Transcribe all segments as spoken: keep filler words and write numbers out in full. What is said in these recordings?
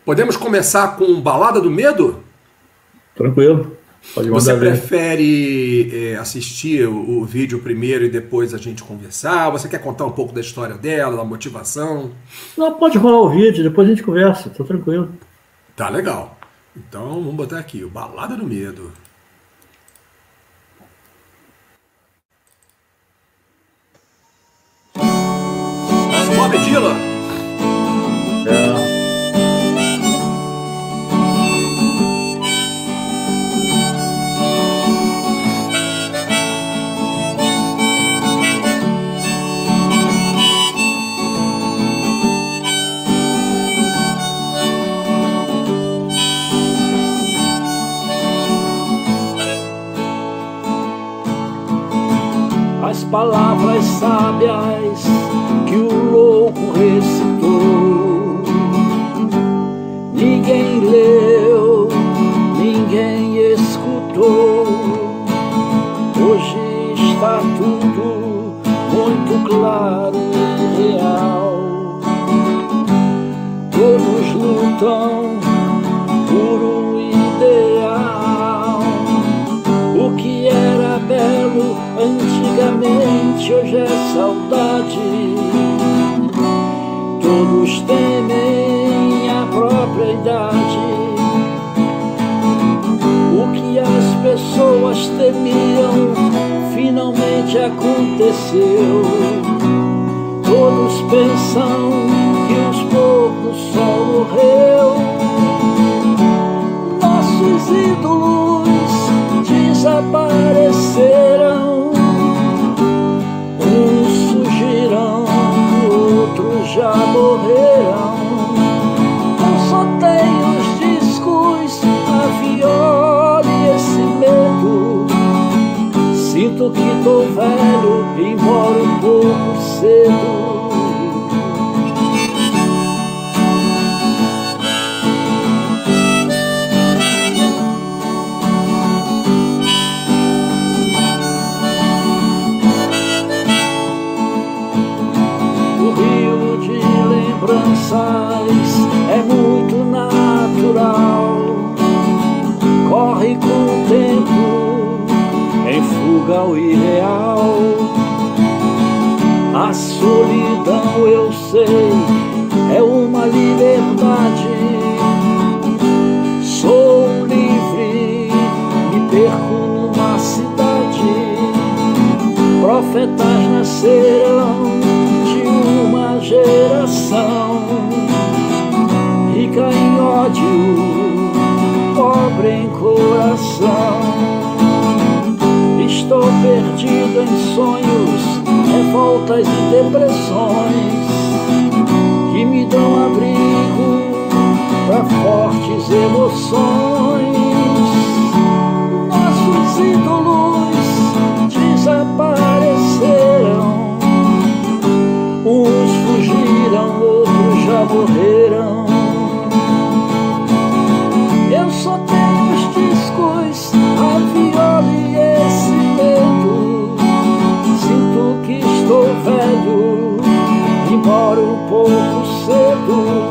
Podemos começar com Balada do Medo? Tranquilo. Pode Você mandar ver. prefere é, assistir o, o vídeo primeiro e depois a gente conversar? Você quer contar um pouco da história dela, da motivação? Não, pode rolar o vídeo, depois a gente conversa, tô tranquilo. Tá legal. Então vamos botar aqui, o Balada do Medo. Bob Dylan. É. As palavras sábias que o louco recitou, ninguém leu, ninguém escutou. Hoje está tudo muito claro e real. Todos lutam por um ideal. O que era belo antigamente, hoje é saudade. Todos temem a própria idade. O que as pessoas temiam finalmente aconteceu. Todos pensam que os poucos só morreu. Nossos ídolos desapareceram. Uns surgirão, outros já morreram. Eu só tenho os discos, a viola e esse medo. Sinto que tô velho, embora um pouco cedo. É muito natural, corre com o tempo em fuga ao irreal. A solidão, eu sei, é uma liberdade. Sou livre, me perco numa cidade. Profetas nascerão de uma geração rica em ódio, pobre em coração. Estou perdido em sonhos, revoltas e depressões que me dão abrigo para fortes emoções. Nossos ídolos desapareceram. Uns fugiram, outros já morreram. Eu só tenho os discos, a viola e esse medo. Sinto que estou velho, embora um pouco cedo.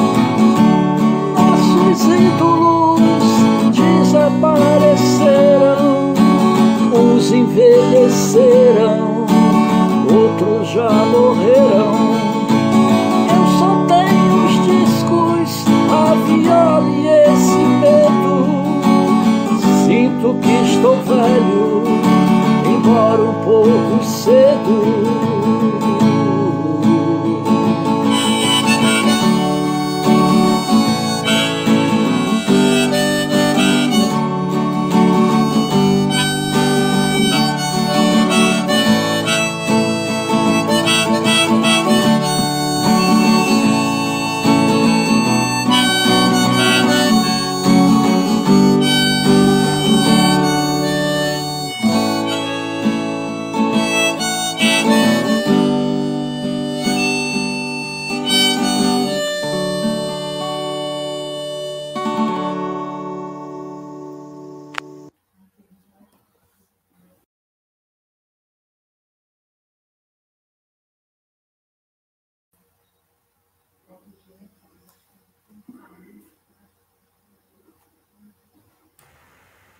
Nossos ídolos desapareceram. Uns envelheceram, outros já morreram. Eu só tenho os discos, a viola e esse medo. Sinto que estou velho, embora um pouco cedo.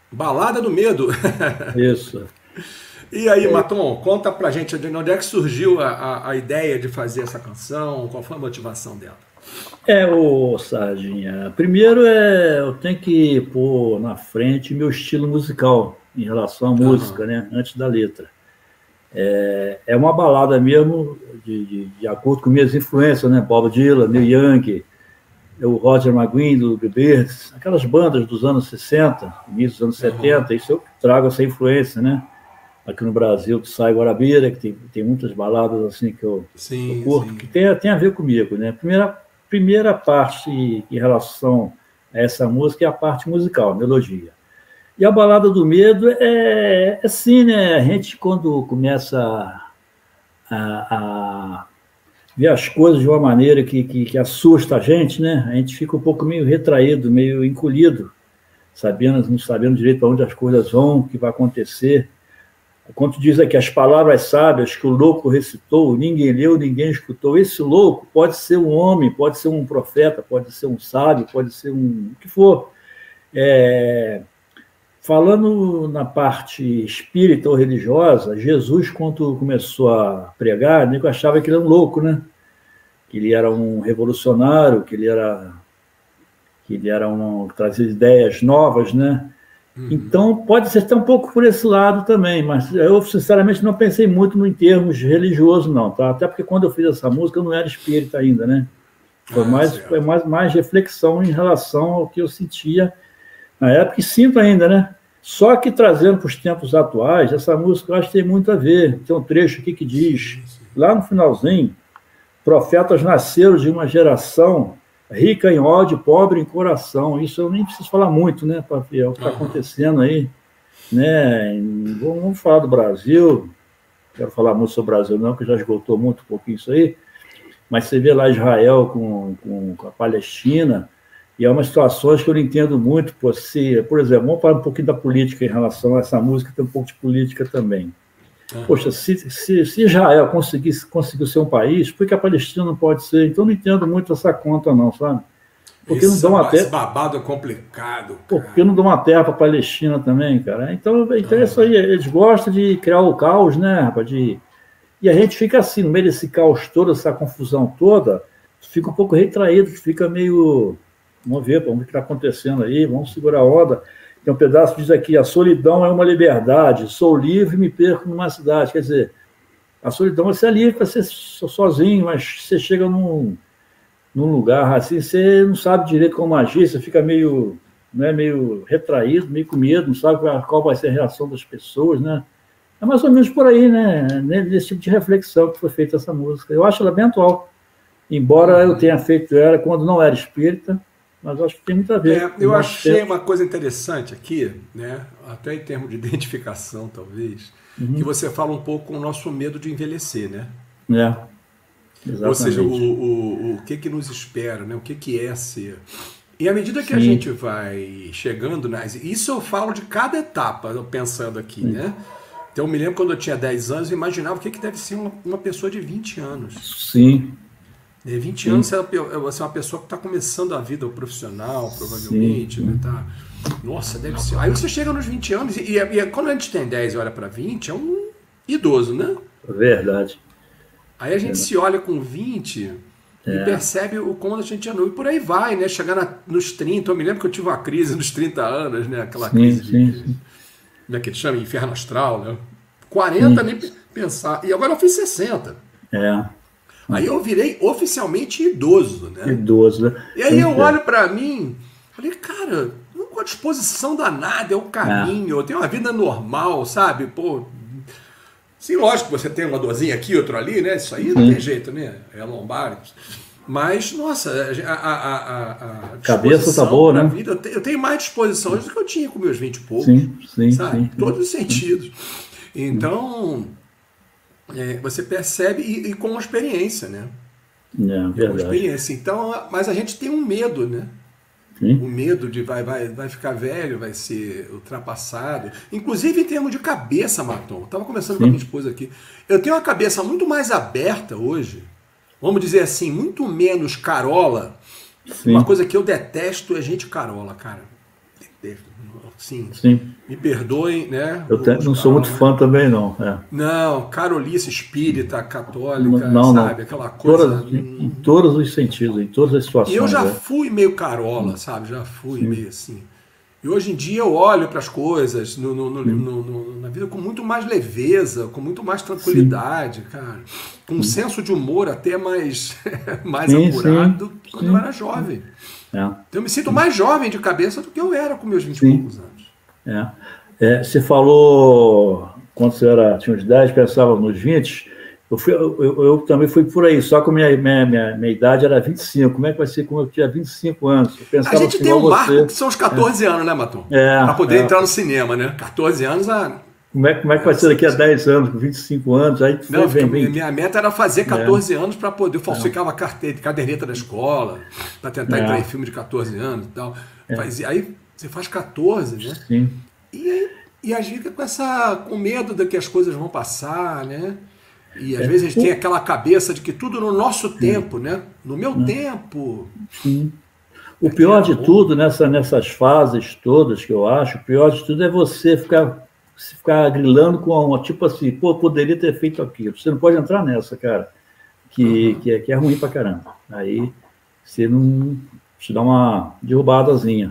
Balada do Medo. Isso. E aí, Maton, conta pra gente de onde é que surgiu a, a, a ideia de fazer essa canção, qual foi a motivação dela? É, ô Sardinha, primeiro é, eu tenho que pôr na frente meu estilo musical em relação à música, uhum. né, antes da letra. É, é uma balada mesmo de, de, de acordo com minhas influências, né, Bob Dylan, Neil Young, o Roger McGuinn, do The Byrds, aquelas bandas dos anos sessenta, início dos anos uhum. setenta, isso eu trago essa influência, né? Aqui no Brasil, que sai Guarabira, que tem, tem muitas baladas assim que eu, sim, eu curto, sim. que tem, tem a ver comigo, né? Primeira, primeira parte em relação a essa música é a parte musical, a melodia. E a Balada do Medo é, é assim, né? A gente, quando começa a, a ver as coisas de uma maneira que, que, que assusta a gente, né? A gente fica um pouco meio retraído, meio encolhido, sabendo, não sabendo direito para onde as coisas vão, o que vai acontecer. Quando diz aqui as palavras sábias que o louco recitou, ninguém leu, ninguém escutou. Esse louco pode ser um homem, pode ser um profeta, pode ser um sábio, pode ser um... o que for. É... Falando na parte espírita ou religiosa, Jesus, quando começou a pregar, eu achava que ele era um louco, né? Que ele era um revolucionário, que ele era, que ele era um, trazia ideias novas, né? Uhum. Então, pode ser até um pouco por esse lado também, mas eu, sinceramente, não pensei muito em termos religiosos, não, tá? Até porque quando eu fiz essa música, eu não era espírita ainda, né? Foi, ah, mais, foi mais, mais reflexão em relação ao que eu sentia na época, e sinto ainda, né? Só que trazendo para os tempos atuais, essa música eu acho que tem muito a ver. Tem um trecho aqui que diz, lá no finalzinho, profetas nasceram de uma geração rica em ódio, pobre em coração. Isso eu nem preciso falar muito, né, para ver o que está acontecendo aí. Né? Vamos falar do Brasil, quero falar muito sobre o Brasil não, porque já esgotou muito um pouquinho isso aí, mas você vê lá Israel com, com, com a Palestina, e é uma situação que eu não entendo muito, por, se, por exemplo, vamos falar um pouquinho da política em relação a essa música, tem um pouco de política também. Uhum. Poxa, se, se, se Israel conseguisse, conseguiu ser um país, por que a Palestina não pode ser? Então, eu não entendo muito essa conta, não, sabe? Porque esse, não dão uma terra. babado é complicado. Cara. Porque não dão uma terra para a Palestina também, cara. Então, então uhum. é isso aí. Eles gostam de criar o caos, né, rapaz? De... E a gente fica assim, no meio desse caos todo, essa confusão toda, fica um pouco retraído, fica meio. Vamos ver, vamos ver o que está acontecendo aí, vamos segurar a onda. Tem um pedaço que diz aqui, a solidão é uma liberdade, sou livre e me perco numa cidade. Quer dizer, a solidão você é livre para ser sozinho, mas você chega num, num lugar assim, você não sabe direito como agir, você fica meio, né, meio retraído, meio com medo, não sabe qual vai ser a reação das pessoas, né? É mais ou menos por aí, né? Nesse tipo de reflexão que foi feita essa música. Eu acho ela bem atual, embora eu tenha feito ela quando não era espírita, mas acho que tem muito a ver. É, eu achei tempo. Uma coisa interessante aqui, né? Até em termos de identificação, talvez, uhum. que você fala um pouco com o nosso medo de envelhecer, né? É, exatamente. Ou seja, o, o, o que, que nos espera, né? O que, que é ser. E à medida que Sim. a gente vai chegando, nas... isso eu falo de cada etapa, pensando aqui, Sim. né? Então eu me lembro quando eu tinha dez anos, eu imaginava o que, que deve ser uma, uma pessoa de vinte anos. Sim. vinte Sim. anos você é uma pessoa que está começando a vida profissional, provavelmente. Né, tá? Nossa, deve ser. Aí você chega nos vinte anos e, e, e quando a gente tem dez e olha para vinte, é um idoso, né? Verdade. Aí a gente é. se olha com vinte é. e percebe o como a gente é novo. E por aí vai, né? Chegar na, nos trinta. Eu me lembro que eu tive uma crise nos trinta anos, né? Aquela sim, crise sim, de, sim. Como é que ele chama? Inferno astral, né? quarenta, sim. nem pensar. E agora eu fiz sessenta. É. Aí eu virei oficialmente idoso, né? Idoso, né? E aí eu olho pra mim, falei, cara, não com a disposição danada, é o caminho, é. eu tenho uma vida normal, sabe? Pô, sim, lógico que você tem uma dorzinha aqui, outra ali, né? Isso aí não Sim. tem jeito, né? É lombar. Mas, nossa, a, a, a, a cabeça tá boa, né? Vida, eu, te, eu tenho mais disposição hoje do que eu tinha com meus vinte e poucos. Sim, sim, sabe? sim. Todos os sentidos. Então... É, você percebe e, e com experiência, né? É, verdade. Com experiência. Então, mas a gente tem um medo, né? Sim. O medo de vai, vai, vai ficar velho, vai ser ultrapassado. Inclusive em termos de cabeça, Maton. Estava conversando Sim. com a minha esposa aqui. Eu tenho uma cabeça muito mais aberta hoje. Vamos dizer assim, muito menos carola. Sim. Uma coisa que eu detesto é gente carola, cara. Sim, Sim. Me perdoem, né? Eu te, não sou muito fã também, não. É. Não, carolice espírita, católica, não, sabe? Não. Aquela coisa... Todas, em, em todos os sentidos, em todas as situações. E eu já é. fui meio carola, sabe? Já fui Sim. meio assim. E hoje em dia eu olho para as coisas no, no, no, no, no, na vida com muito mais leveza, com muito mais tranquilidade, sim. cara. Com um sim. senso de humor até mais, mais sim, apurado sim. que quando sim. eu era jovem. É. Então eu me sinto mais jovem de cabeça do que eu era com meus vinte e poucos anos. É. É, você falou, quando você era, tinha uns dez, pensava nos vinte, eu, fui, eu, eu, eu também fui por aí, só que a minha, minha, minha, minha idade era vinte e cinco. Como é que vai ser quando eu tinha vinte e cinco anos? Eu pensava a gente assim, tem um você. marco que são os catorze é. anos, né, Matom? É, para poder é. entrar no cinema, né? catorze anos... A... Como é, como é que vai ser daqui a dez anos, com vinte e cinco anos? Aí foi Não, bem, bem... Minha meta era fazer catorze é. anos para poder falsificar a caderneta da escola, para tentar é. entrar em filme de catorze anos e tal. É. Faz, aí você faz catorze, né? Sim. E aí, e a gente fica com, essa, com medo de que as coisas vão passar, né? E às é. vezes a gente tem aquela cabeça de que tudo no nosso tempo, né? No meu é. tempo. Sim. O pior de tudo, nessa, nessas fases todas que eu acho, o pior de tudo é você ficar, ficar grilando com uma, tipo assim, pô, poderia ter feito aquilo. Você não pode entrar nessa, cara, que, uhum. que, é, que é ruim pra caramba. Aí você não te dá uma derrubadazinha.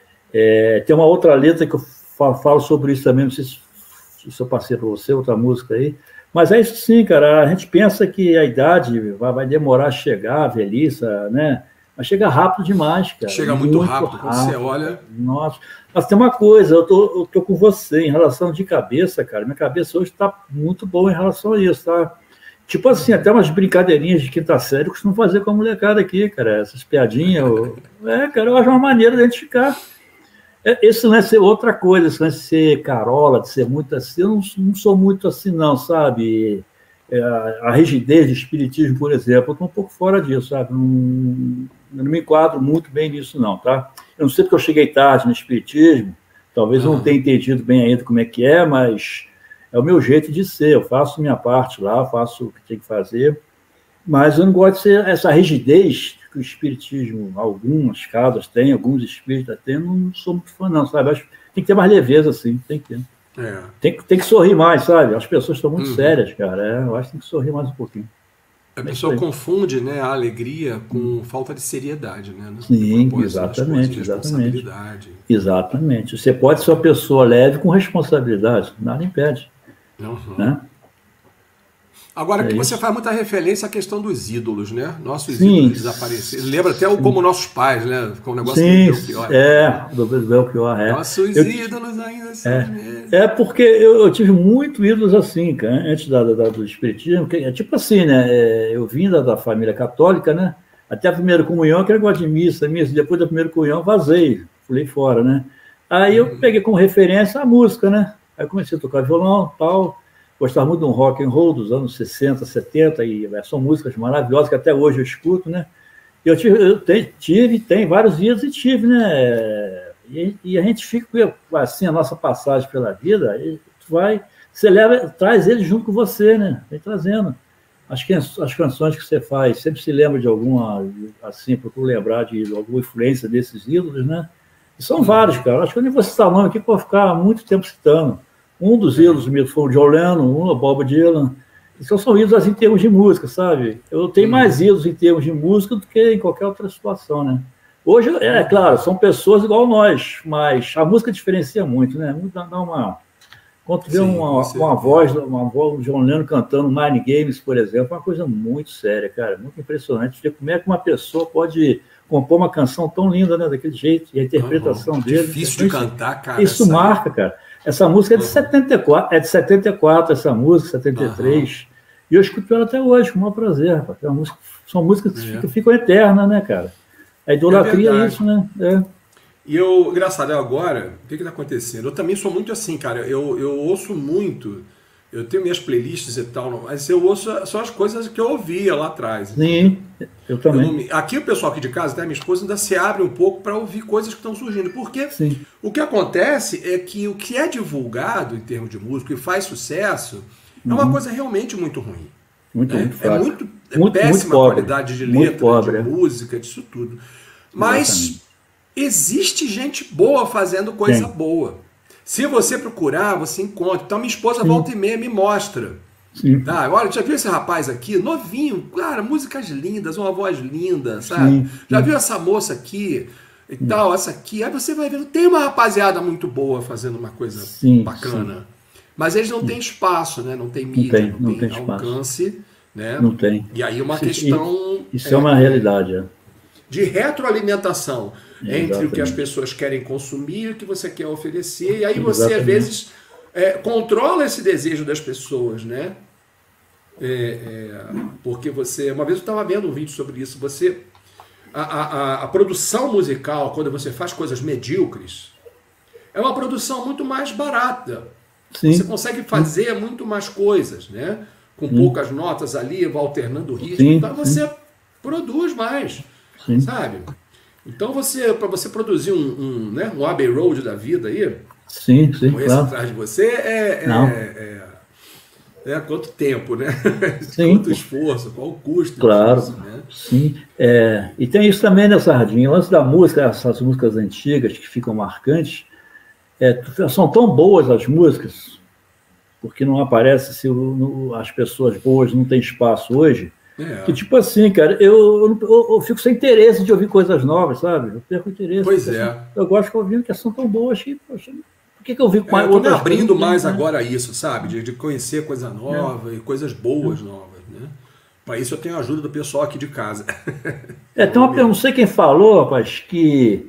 É, tem uma outra letra que eu falo sobre isso também, não sei se, se eu passei para você, outra música aí, mas é isso sim, cara, a gente pensa que a idade vai, vai demorar a chegar, a velhice, né, mas chega rápido demais, cara. Chega muito, muito rápido, rápido, quando você olha... Nossa, mas tem uma coisa, eu tô, eu tô com você em relação de cabeça, cara, minha cabeça hoje tá muito boa em relação a isso, tá? Tipo assim, até umas brincadeirinhas de quinta série eu costumo fazer com a molecada aqui, cara, essas piadinhas, eu... é, cara, eu acho uma maneira de a gente ficar... Esse não é ser outra coisa, isso não é ser carola, de ser muito assim, eu não, não sou muito assim não, sabe? É, a rigidez do espiritismo, por exemplo, eu estou um pouco fora disso, sabe? Não, eu não me enquadro muito bem nisso não, tá? Eu não sei porque eu cheguei tarde no espiritismo, talvez eu não tenha entendido bem ainda como é que é, mas é o meu jeito de ser, eu faço minha parte lá, faço o que tem que fazer, mas eu não gosto de ser essa rigidez que o espiritismo, algumas casas têm, alguns espíritas têm, não sou muito fã não, sabe? Acho que tem que ter mais leveza, assim, tem que ter. É. Tem, tem que sorrir mais, sabe? As pessoas estão muito uhum. sérias, cara, é, eu acho que tem que sorrir mais um pouquinho. A é pessoa confunde, né, a alegria com hum. falta de seriedade, né? Sim, exatamente, exatamente. Exatamente. Você pode ser uma pessoa leve com responsabilidade, nada impede. Uhum. Né? Agora, é que você faz muita referência à questão dos ídolos, né? Nossos sim, ídolos desapareceram. Lembra até o como nossos pais, né? Ficou um negócio sim, do Belchior. É, do Belchior, é. Nossos eu, ídolos ainda são é, é porque eu, eu tive muito ídolos assim, cara, antes da, da, do espiritismo, que é tipo assim, né? Eu vim da, da família católica, né? Até a primeira comunhão, aquele negócio de missa, missa, depois da primeira comunhão, vazei, pulei fora, né? Aí eu peguei como referência a música, né? Aí comecei a tocar violão e tal. Gostava muito de um rock and roll dos anos sessenta, setenta, e são músicas maravilhosas que até hoje eu escuto, né? Eu tive, eu tive tem vários dias e tive, né? E, e a gente fica, assim, a nossa passagem pela vida, vai, você leva, traz ele junto com você, né? Vem trazendo. As, as canções que você faz, sempre se lembra de alguma, assim, procuro lembrar de alguma influência desses ídolos, né? E são vários, cara. Acho que eu nem vou citar nome aqui para ficar muito tempo citando. Um dos ídolos meus foi o John Lennon, um o Bob Dylan. Então são ídolos assim, em termos de música, sabe? Eu tenho mais ídolos em termos de música do que em qualquer outra situação, né? Hoje, é claro, são pessoas igual nós, mas a música diferencia muito, né? Dá uma... Quando vê uma, uma voz, uma voz do John Lennon cantando Nine Games, por exemplo, é uma coisa muito séria, cara, muito impressionante. Ver como é que uma pessoa pode compor uma canção tão linda, né? Daquele jeito, e a interpretação uhum. dele. Difícil de cantar, cara. Isso marca, cara. Essa música é de setenta e quatro, é de setenta e quatro, essa música, setenta e três. Uhum. E eu escuto ela até hoje, com o maior prazer. Rapaz. É uma música, são músicas que é. ficam, ficam eternas, né, cara? A idolatria é, é isso, né? É. E eu, engraçado, agora, o que está acontecendo? Eu também sou muito assim, cara. Eu, eu ouço muito, eu tenho minhas playlists e tal, mas eu ouço só as coisas que eu ouvia lá atrás. Sim, eu também. Eu não, aqui o pessoal aqui de casa, até minha esposa, ainda se abre um pouco para ouvir coisas que estão surgindo. Porque Sim. o que acontece é que o que é divulgado em termos de música e faz sucesso uhum. é uma coisa realmente muito ruim. Muito, né? muito É muito é muito, péssima muito qualidade de letra, pobre, de música, disso tudo. Mas... Exatamente. existe gente boa fazendo coisa Tem. boa. Se você procurar, você encontra. Então minha esposa Sim. volta e meia me mostra. Sim. Tá, olha, já viu esse rapaz aqui? Novinho, cara, músicas lindas, uma voz linda, sabe? Sim, Já sim. viu essa moça aqui e tal, essa aqui? Aí você vai vendo, tem uma rapaziada muito boa fazendo uma coisa Sim, bacana. Mas eles não têm espaço, né? Não tem mídia, tem, não, não tem, tem espaço. alcance, né? Não tem. E aí uma Isso- questão Isso é uma realidade. É. de retroalimentação É, entre o que as exatamente. pessoas querem consumir e o que você quer oferecer. E aí você, Exatamente. às vezes, é, controla esse desejo das pessoas, né? É, é, porque você... Uma vez eu estava vendo um vídeo sobre isso. Você... A, a, a produção musical, quando você faz coisas medíocres, é uma produção muito mais barata. Sim. Você consegue fazer muito mais coisas, né? Com Sim. poucas notas ali, vai alternando o ritmo. Sim, Então você sim. produz mais, Sim. sabe? Então você, para você produzir um, um, né, um Abbey Road da vida aí, Sim, sim, com esse claro. atrás de você, é, Não. é, é, é quanto tempo, né? Sim. Quanto esforço, qual o custo Claro, disso, né? sim. É, e tem isso também, né, Sardinha? O lance da música, essas músicas antigas que ficam marcantes, é, são tão boas as músicas, porque não aparece se o- no- as pessoas boas não têm espaço hoje, É. que tipo assim, cara, eu, eu, eu fico sem interesse de ouvir coisas novas, sabe? Eu perco interesse. Pois porque, é. assim, eu gosto de ouvir que são tão boas que, poxa, por que, que eu vi É, mais eu tô me outras abrindo coisas? mais Né? agora a isso, sabe? De, de conhecer coisa nova e coisas boas novas, né? Para isso eu tenho a ajuda do pessoal aqui de casa. É, tem uma, eu não sei quem falou, rapaz, que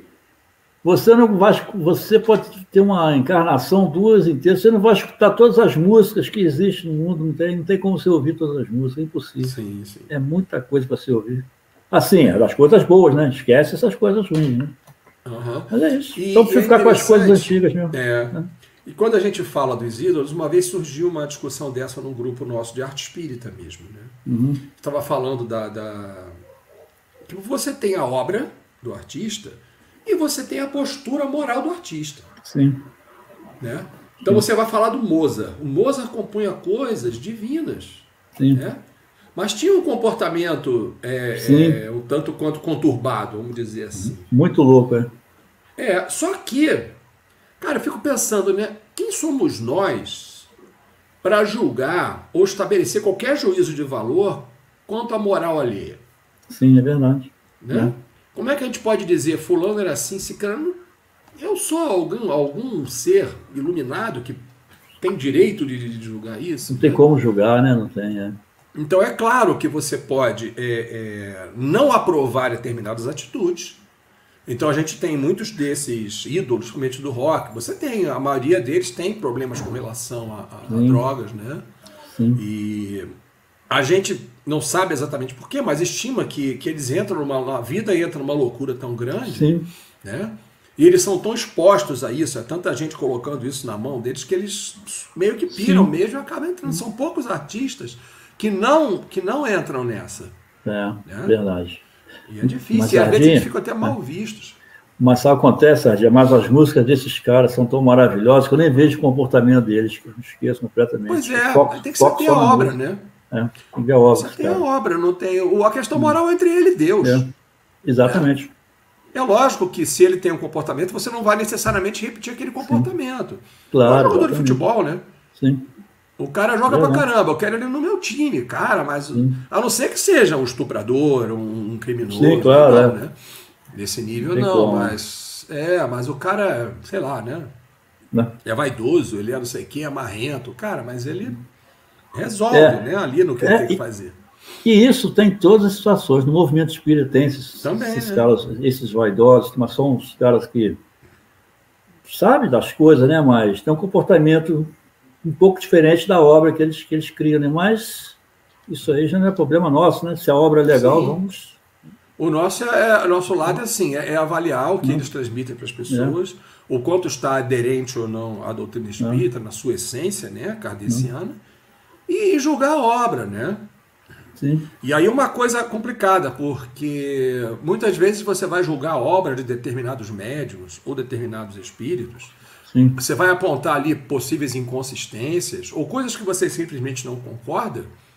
você não vai, você pode ter uma encarnação duas inteiras, você não vai escutar todas as músicas que existem no mundo, não tem, não tem como você ouvir todas as músicas, é impossível. Sim, sim. É muita coisa para você ouvir. Assim, as coisas boas, né? Esquece essas coisas ruins, né? Aham. Mas é isso. E Então precisa é ficar com as coisas interessante, antigas mesmo. É. E quando a gente fala dos ídolos, uma vez surgiu uma discussão dessa num grupo nosso de arte espírita mesmo, né? Uhum. Estava falando da, da... que você tem a obra do artista e você tem a postura moral do artista, Sim. né? Então você vai falar do Mozart. O Mozart compunha coisas divinas, Sim. né? Mas tinha um comportamento é, Sim. é, um tanto quanto conturbado, vamos dizer assim. Muito louco, é. É, só que, cara, eu fico pensando, né? Quem somos nós para julgar ou estabelecer qualquer juízo de valor quanto à moral alheia? Sim, é verdade. Né? Como é que a gente pode dizer fulano era assim, ciclano? Eu sou algum, algum ser iluminado que tem direito de, de julgar isso? Não tem né? como julgar, né? Não tem, é. Então é claro que você pode é, é, não aprovar determinadas atitudes. Então a gente tem muitos desses ídolos, principalmente do rock. Você tem, a maioria deles tem problemas com relação a, a, a drogas, né? Sim. E a gente não sabe exatamente por quê, mas estima que, que eles entram numa... A vida entra numa loucura tão grande, Sim. né? E eles são tão expostos a isso, é tanta gente colocando isso na mão deles que eles meio que piram Sim. mesmo e acabam entrando. São poucos artistas que não, que não entram nessa. É, Né? verdade. E é difícil, Mas, e às vezes Sardinha, eles ficam até mal vistos. Mas sabe o que acontece, Sardinha? Mas as músicas desses caras são tão maravilhosas que eu nem vejo o comportamento deles, que eu esqueço completamente. Pois é, Foco- tem que foco ser ter a só na obra, música. né? É, tem que ver a obra Você dos tem a caras. obra, não tem. o- A questão moral é entre ele e Deus. É, exatamente. É lógico que se ele tem um comportamento, você não vai necessariamente repetir aquele comportamento. Claro, É um jogador de exatamente. futebol, né? Sim. O cara joga É, pra né? caramba, eu quero ele no meu time, cara, mas Sim. a não ser que seja um estuprador, um, um criminoso. Sim, claro, não, é. né? Nesse nível Tem não, como. mas. É, mas o cara, sei lá, né? Né? É vaidoso, ele é não sei o que, é marrento, cara, mas ele resolve, É. né? Ali no que É, ele tem que e- fazer. E isso tem em todas as situações. No movimento espírita tem esses, Também, esses né? caras, esses vaidosos, mas são os caras que sabem das coisas, né? Mas tem um comportamento um pouco diferente da obra que eles, que eles criam, né? Mas isso aí já não é problema nosso, né? Se a obra é legal, Sim. vamos... O nosso, é, o nosso lado é assim, é, é avaliar o que eles transmitem para as pessoas, o quanto está aderente ou não à doutrina espírita, na sua essência, né, kardeciana, e julgar a obra, né? Sim, E aí uma coisa complicada, porque muitas vezes você vai julgar a obra de determinados médiuns ou determinados espíritos, sim, você vai apontar ali possíveis inconsistências ou coisas que você simplesmente não concorda,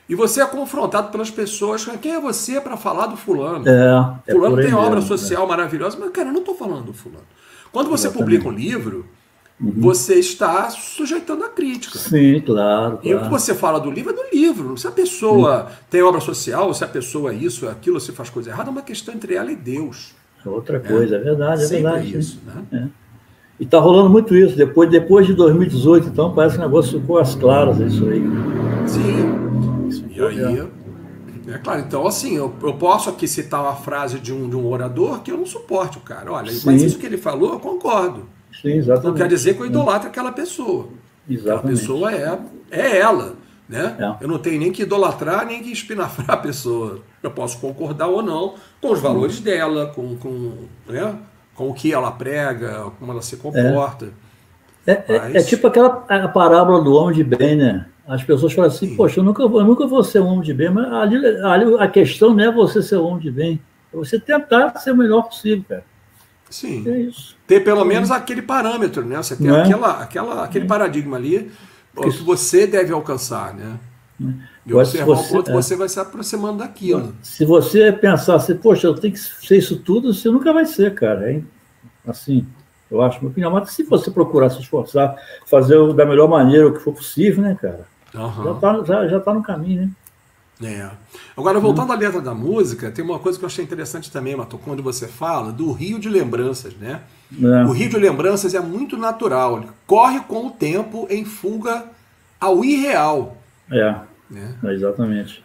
E você é confrontado pelas pessoas. Quem é você para falar do fulano? É, é fulano tem mesmo, obra né? social maravilhosa, mas, cara, eu não estou falando do fulano. Quando você Exatamente. publica um livro, Uhum. você está sujeitando a crítica. Sim, claro, E o que claro. você fala do livro é do livro. Se a pessoa Sim. tem obra social, se a pessoa é isso, é aquilo, se faz coisa errada, é uma questão entre ela e Deus. É outra coisa, é, é verdade, é Sempre verdade. É isso, né? É. E está rolando muito isso. Depois, depois de dois mil e dezoito, então, parece que o negócio ficou às claras, é isso aí. Sim. Isso e aí, é claro, então assim, eu, eu posso aqui citar uma frase de um, de um orador que eu não suporte o cara. Olha, Sim. mas isso que ele falou, eu concordo. Sim, exatamente. Não quer dizer que eu idolatro aquela pessoa. Exatamente. Aquela pessoa é, é ela. Né? É. Eu não tenho nem que idolatrar, nem que espinafrar a pessoa. Eu posso concordar ou não com os valores hum. dela, com, com, né? com o que ela prega, como ela se comporta. É, é, Mas... é tipo aquela a parábola do homem de bem, né? As pessoas falam assim, Sim. poxa, eu nunca, eu nunca vou ser um homem de bem, mas ali, ali a questão não é você ser um homem de bem, é você tentar ser o melhor possível, cara. Sim. É isso. Ter pelo menos é. aquele parâmetro, né? Você tem é? aquela, aquela, aquele é. paradigma ali que você deve alcançar, né? E observar você, o quanto é. você vai se aproximando daquilo. Se você pensar assim, poxa, eu tenho que ser isso tudo, você nunca vai ser, cara. Hein? Assim, eu acho, minha opinião. Mas se você procurar se esforçar, fazer da melhor maneira o que for possível, né, cara? Uhum. Já, tá, já, já tá no caminho, né? É. Agora, voltando hum. à letra da música, tem uma coisa que eu achei interessante também, Mato, quando você fala do rio de lembranças, né? É. O rio de lembranças é muito natural, ele corre com o tempo em fuga ao irreal. É, né? É exatamente.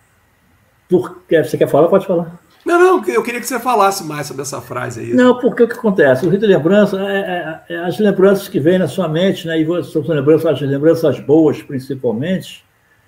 Porque, você quer falar? Pode falar. Não, não, eu queria que você falasse mais sobre essa frase aí. Não, porque o que acontece? O rio de lembrança é, é, é as lembranças que vêm na sua mente, né? E são lembranças, as lembranças boas, principalmente.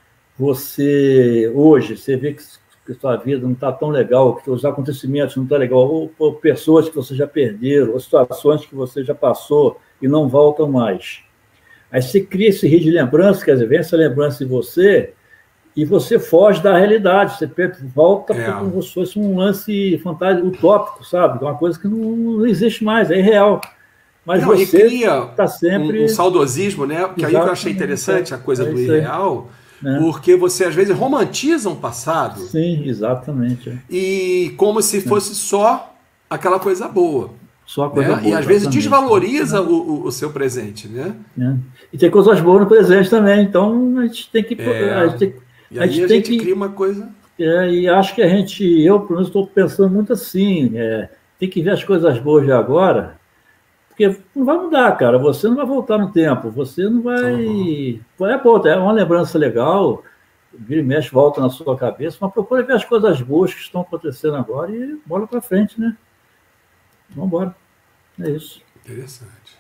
Você, hoje, você vê que, que a sua vida não está tão legal, que os acontecimentos não estão tá legal, ou, ou pessoas que você já perderam, ou situações que você já passou e não voltam mais. Aí você cria esse rio de lembrança, quer dizer, vem essa lembrança em você e você foge da realidade, você volta é. como se fosse um lance fantástico, utópico, sabe? Uma coisa que não, não existe mais, é irreal. Mas não, você está sempre... Um, um saudosismo, né? Porque aí que eu achei interessante a coisa é do irreal... É. Porque você, às vezes, romantiza um passado. Sim, exatamente. E como se fosse é. só aquela coisa boa. Só a coisa né? boa. E, às vezes, desvaloriza é. o, o, o seu presente, né? É. E tem coisas boas no presente também. Então, a gente tem que... É. A gente tem, e aí a gente, a tem gente que, cria uma coisa... É, e acho que a gente... Eu, pelo menos, estou pensando muito assim. É, tem que ver as coisas boas de agora... Porque não vai mudar, cara. Você não vai voltar no tempo. Você não vai... Uhum. É, pô, é uma lembrança legal. Vira e mexe, volta na sua cabeça. Mas procura ver as coisas boas que estão acontecendo agora e bola para frente, né? Vamos embora. É isso. Interessante.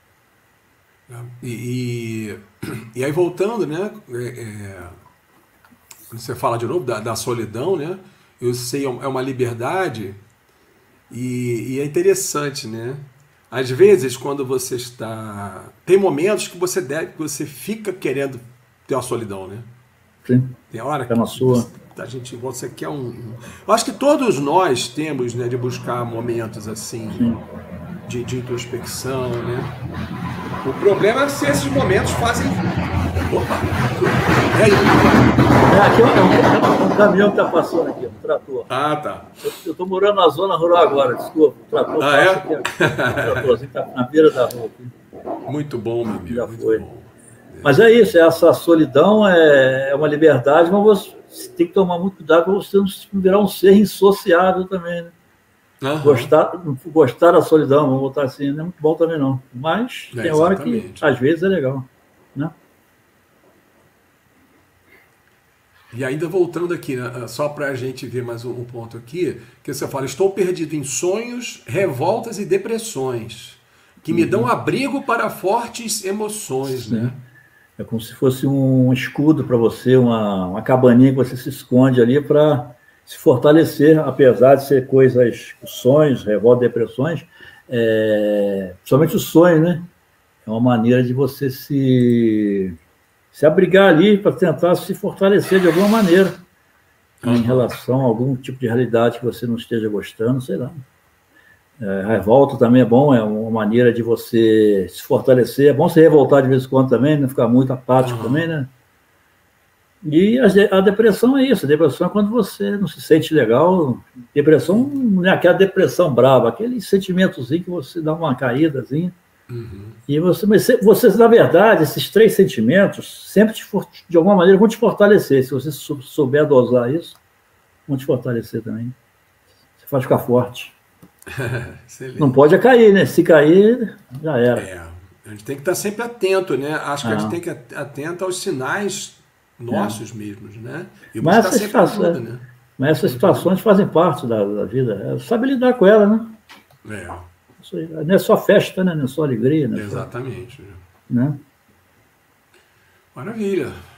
E, e, e aí, voltando, né? É, é, você fala de novo da, da solidão, né? Eu sei, é uma liberdade e, e é interessante, né? Às vezes, quando você está... Tem momentos que você deve, que você fica querendo ter uma solidão, né? Sim. Tem hora que é na sua. a gente você quer um, um... Eu acho que todos nós temos, né, de buscar momentos assim de, de introspecção, né? O problema é se esses momentos fazem... Opa! É aí. É, aqui é um, um caminhão que está passando aqui, um trator. Ah, tá. Eu estou morando na zona rural agora, desculpa. O trator ah, é? aqui, o tratorzinho está na beira da rua aqui. Muito bom, meu amigo. Já muito foi. Bom. Mas é isso, essa solidão é uma liberdade, mas você tem que tomar muito cuidado para você não virar um ser insociável também, né? Uhum. Gostar, gostar da solidão, vamos botar assim, não é muito bom também não. Mas é, tem hora que, às vezes, é legal, né? E ainda voltando aqui, né, só para a gente ver mais um, um ponto aqui, que você fala, estou perdido em sonhos, revoltas e depressões, que me uhum. dão abrigo para fortes emoções, Sim. né? É como se fosse um escudo para você, uma, uma cabaninha que você se esconde ali para se fortalecer, apesar de ser coisas, sonhos, revolta, depressões, é, principalmente o sonho, né? É uma maneira de você se, se abrigar ali para tentar se fortalecer de alguma maneira uhum. em relação a algum tipo de realidade que você não esteja gostando, sei lá. É, a revolta também é bom, é uma maneira de você se fortalecer. É bom se revoltar de vez em quando também, não ficar muito apático uhum. também, né? E a, a depressão é isso. A depressão é quando você não se sente legal. Depressão não é aquela depressão brava, aquele sentimentozinho que você dá uma caídazinha. Uhum. E você, mas você, na verdade, esses três sentimentos sempre, te, de alguma maneira, vão te fortalecer. Se você souber dosar isso, vão te fortalecer também. Você faz ficar forte. Não pode cair, né? Se cair, já era. É, a gente tem que estar sempre atento, né? Acho que ah. a gente tem que estar atento aos sinais nossos é. mesmos, né? E mas buscar essas sempre ajuda, né? Mas essas situações fazem parte da, da vida. Sabe lidar com ela, né? É. Não é só festa, né? Não é só alegria. Né? Exatamente. Né? Maravilha.